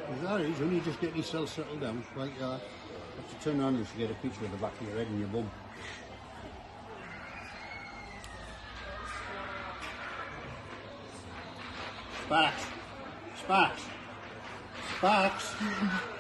That is, when you just get yourself settled down, like you have to turn around and get a picture of the back of your head and your bum. Sparks! Sparks! Sparks!